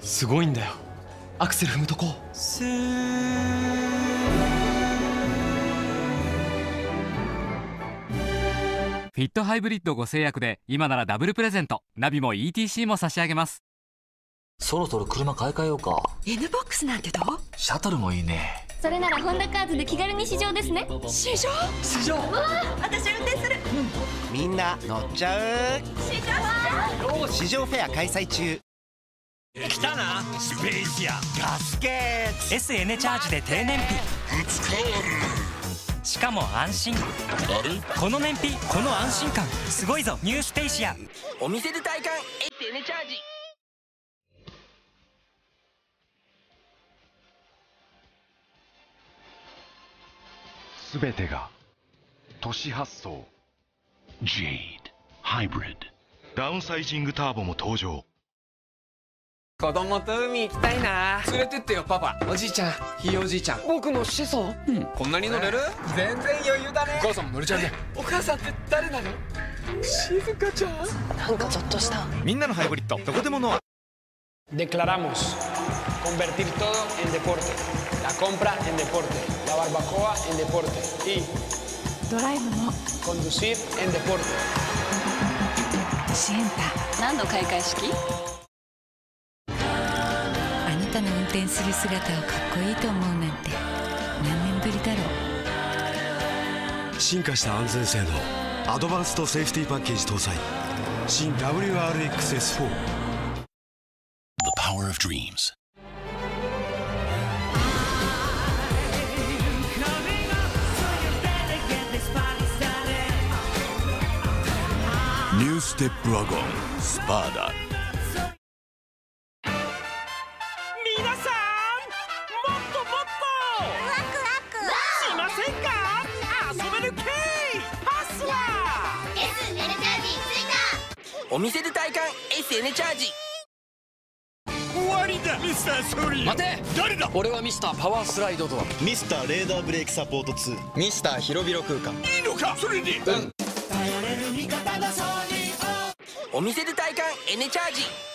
すごいんだよ。アクセル踏むとこ。 フィットハイブリッドご制約で今ならダブルプレゼント、ナビも ETC も差し上げます。 そろそろ車買い替えようか。 N ボックスなんてどう？ シャトルもいいね。 それならホンダカーズで気軽に試乗ですね。 試乗？ 試乗。 私運転する。 みんな乗っちゃう。試乗フェア開催中。 来たな、スペーシアガスケーツ SN チャージで低燃費しかも安心。この燃費、この安心感、すごいぞニュースペーシア。 お店で体感 SN チャージ。 すべてが都市発送 Jade Hybrid ダウンサイジングターボも登場。 子供と海行きたいな。連れてってよパパ。おじいちゃん、ひいおじいちゃん、僕の子孫。こんなに乗れる？全然余裕だね。お母さんも乗れちゃうね。お母さんって誰なの？静香ちゃん。 なんかゾッとした。 みんなのハイブリッドどこでもノア。 Declaramos convertir todo en deporte, la compra en deporte, la barbacoa en deporte y ドライブも conducir en deporte。 シエンタ。 何の開会式？ あなたの運転する姿をかっこいいと思うなんて何年ぶりだろう。進化した安全性能、アドバンストセーフティーパッケージ搭載、新 WRX-S4。 The power of dreams。ニューステップワゴンスパーダ。 皆さん、もっともっとワクワクしませんか？遊べる系パスは SN チャージ追加。 お店で体感 SN チャージ。 終わりだミスターソリー。 待て、 誰だ？ 俺はミスターパワースライドドア。 ミスターレーダーブレーキサポート2。ミスター広々空間。 いいのかそれで？ お店で体感 N チャージ。